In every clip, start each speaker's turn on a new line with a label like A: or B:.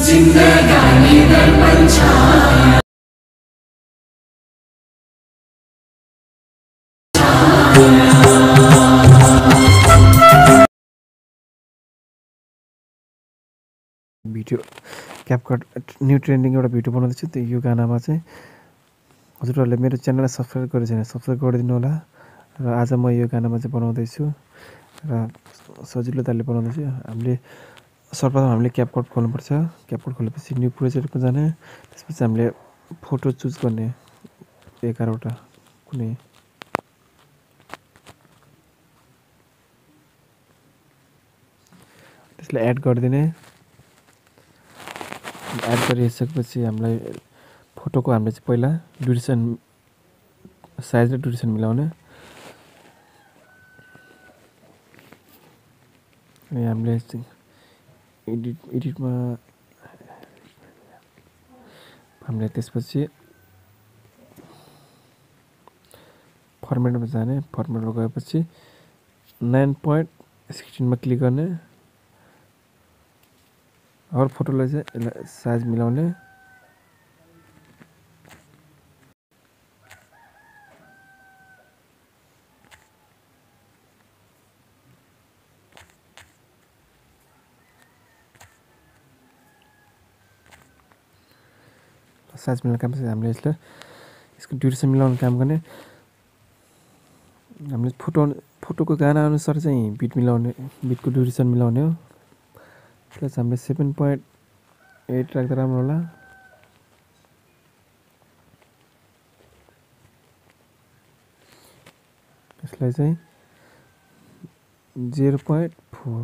A: जिंदगानी दर्पण छाया
B: भिडियो क्यापकट न्यू ट्रेन्डिङ एउटा भिडियो बनाउँदैछु त्यो यो गानामा चाहिँ हजुरहरूले मेरो च्यानललाई सब्स्क्राइब गरेको छैन सब्स्क्राइब गरिदिनु होला र आज म यो गानामा चाहिँ बनाउँदैछु र सजिलो तरिकाले बनाउँदैछु हामीले सर्वप्रथम हामीले क्यापकट खोल्नुपर्छ क्यापकट खोलेपछि न्यू प्रोजेक्टमा जाने त्यसपछि हामीले फोटो चुज गर्ने 11 वटा कुनै त्यसलाई एड गरिदिने एड गरिसकेपछि हामीलाई फोटोको हामीले चाहिँ पहिला ड्युरेसन साइज र ड्युरेसन मिलाउने अनि हामीले एडिटमा हामीले त्यसपछि फर्मेटमा जाने फर्मेटमा गएपछि 9.16 मा क्लिक गर्ने हर फोटोलाई चाहिँ यसलाई साइज मिलाउने साइज मिलाउने काम चाहिँ हामीले यसको ड्युरेसन मिलाउने काम गर्ने हामीले फोटोको गाना अनुसार चाहिँ बिटको ड्युरेसन मिलाउने हो त्यसलाई हामीले 7.8 राख्दा राम्रो होला यसलाई चाहिँ 0.4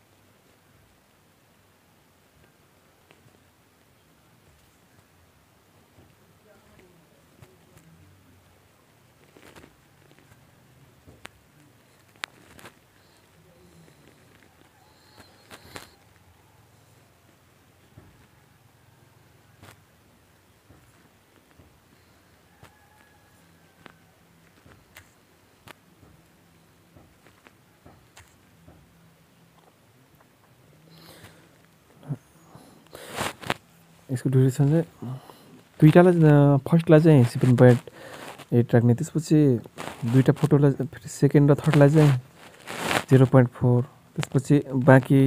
B: यसको ड्युरेसन चाहिँ दुईटालाई फर्स्टलाई चाहिँ 7.8 राख्ने त्यसपछि दुईटा फोटोलाई सेकेन्ड र थर्डलाई चाहिँ 0.4 त्यसपछि बाँकी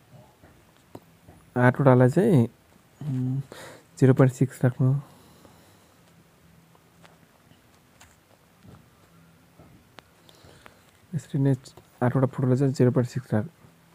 B: 8 वटालाई चाहिँ 0.6 राख्नु यसरी नै 8 वटा फोटोलाई चाहिँ 0.6 राख्नु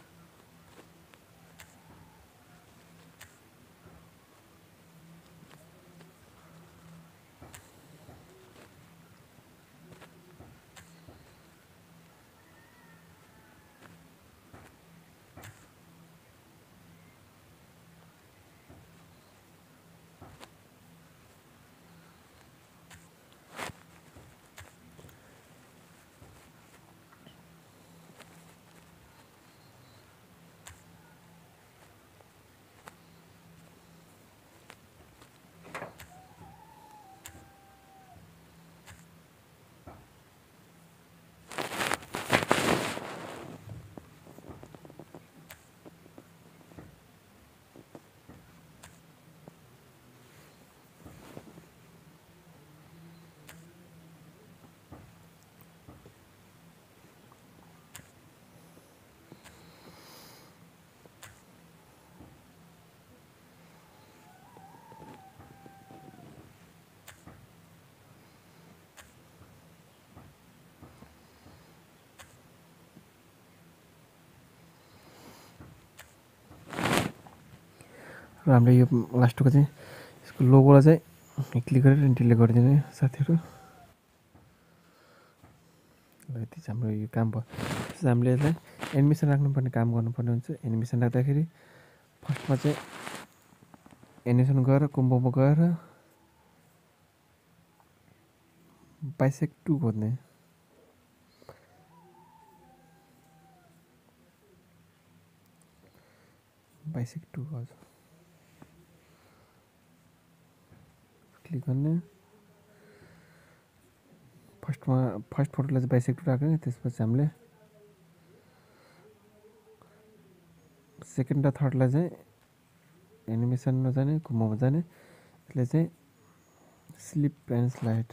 B: र हामीले यो लास्टको चाहिँ यसको लोगोलाई चाहिँ क्लिक गरेर डिलिट गरिदिने साथीहरू ल यति चाहिँ हाम्रो यो काम भयो त्यसपछि हामीले यसलाई एनिमेसन राख्नुपर्ने काम गर्नुपर्ने हुन्छ एनिमेसन राख्दाखेरि फर्स्टमा चाहिँ एनिमेसन गएर कोम्बोमा गएर बाइसेक्ट 2 खोज्ने बाइसेक्ट 2 हजुर क्लिक गर्ने फर्स्ट फोटोलाई चाहिँ बाइसेक्ट 2 राख्ने त्यसपछि हामीले सेकेन्ड र थर्डलाई चाहिँ एनिमेसनमा जाने घुमाउमा जाने यसले चाहिँ slip and slide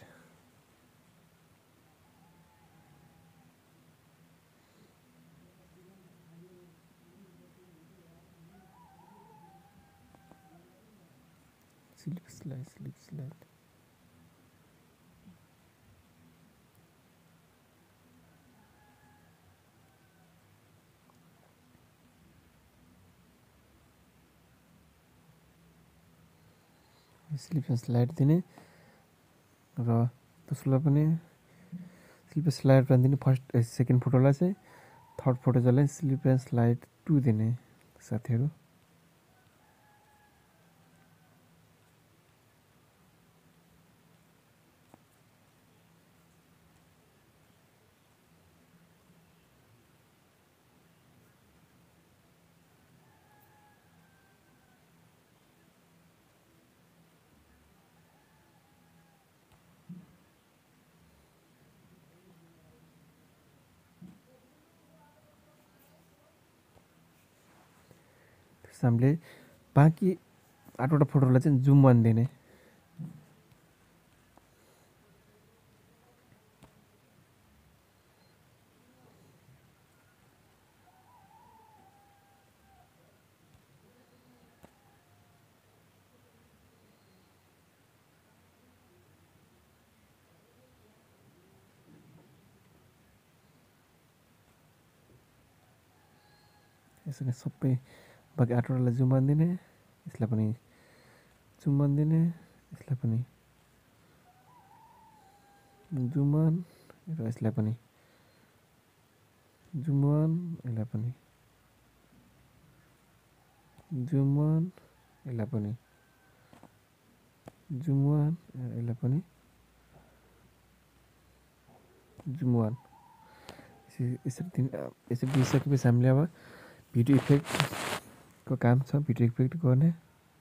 B: slip slide slip and slide दिने र दोस्रोलाई पनि स्लिप एन्ड स्लाइड दिने फर्स्ट सेकेन्ड फोटोलाई चाहिँ थर्ड फोटो जसलाई स्लिप एन्ड स्लाइड 2 दिने साथीहरू हामीले बाँकी 8वटा फोटोलाई चाहिँ जुम 1 दिने यसरी सबै बाँकी 8वटालाई जुम 1 दिने यसलाई पनि जुम 1 दिने यसलाई पनि जुम 1 र यसलाई पनि जुम 1 यसलाई पनि जुम 1 यसलाई पनि जुम 1 यसलाई पनि जुम 1 यसरी दिइसकेपछि हामीले अब भिडियो इफेक्टको काम छ भिडियो इफेक्ट गर्ने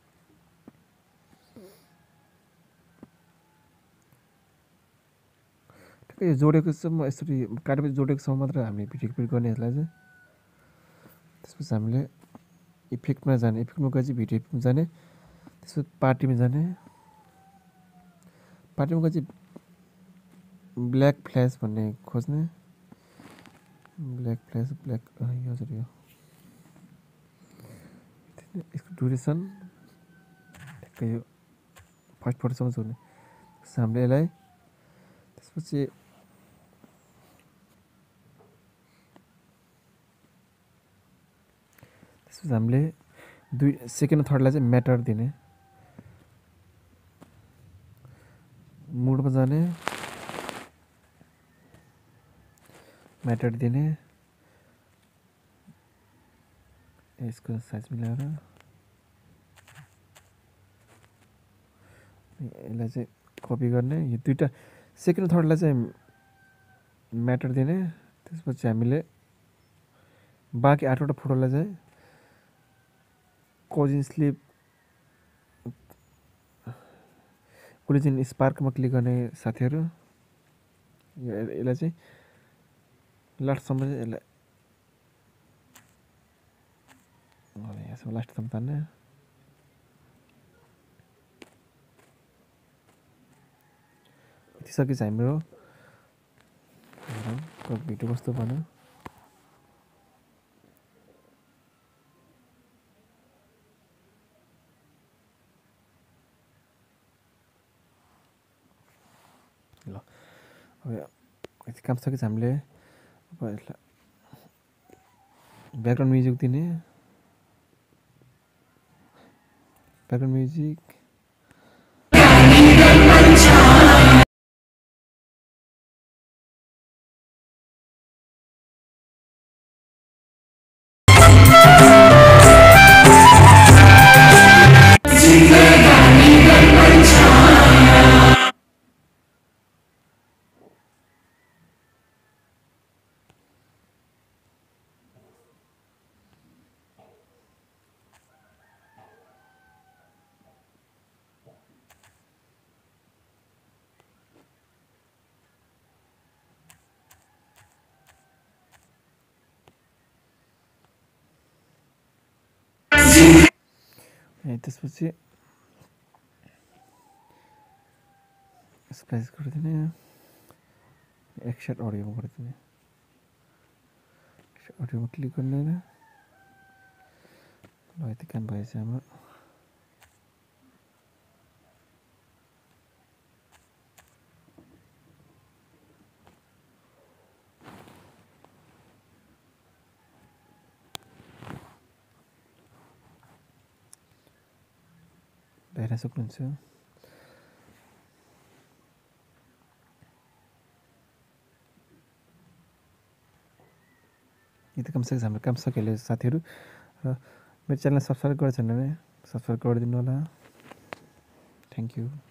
B: ठिकै यो जोडेको सम्म यसरी काटेपछि जोडेको सम्म मात्र हामीले भिडियो इफेक्ट गर्ने यसलाई चाहिँ त्यसपछि हामीले इफेक्टमा जाने इफेक्टमा गएपछि भिडियो इफेक्टमा जाने त्यसपछि पार्टीमा जाने पार्टीमा गएपछि ब्ल्याक फ्ल्यास भन्ने खोज्ने ब्ल्याक फ्ल्यास ब्ल्याक यो हजुर यो यसको ड्युरेसन ठ्याक्कै यो फर्स्ट फोटोसम्म जोड्ने हामीले यसलाई त्यसपछि हामीले सेकेन्ड थर्डलाई चाहिँ म्याटर दिने मुडमा जाने म्याटर दिने यसको साइज मिलाएर यसलाई चाहिँ कपी गर्ने यो दुईटा सेकेन्ड थर्डलाई चाहिँ म्याटर दिने त्यसपछि हामीले बाँकी 8वटा फोटोलाई चाहिँ कोजिन स्लिप कोलिजिन स्पार्कमा क्लिक गर्ने साथीहरू यसलाई चाहिँ लास्टसम्म चाहिँ यसलाई यहाँसम्म लास्टसम्म तान्ने यतिसकेपछि हाम्रो भिडियो कस्तो भन्यो ल अब यति काम सकेपछि हामीले अब यसलाई ब्याकग्राउन्ड म्युजिक दिने ब्याकग्राउन्ड म्युजिक
A: जिंदगानी दर्पण छाया
B: त्यसपछि स्प्लाइस गरिदिने एक्सेट अडियोमा गरिदिने अडियोमा क्लिक गर्ने ल यति काम भएछ हाम्रो हेर्न सक्नुहुन्छ यति काम सकेछ हाम्रो काम सकिहाल्यो साथीहरू र मेरो च्यानल सब्सक्राइब गरेको छैन भने सब्सक्राइब गरिदिनु होला थ्याङ्क यू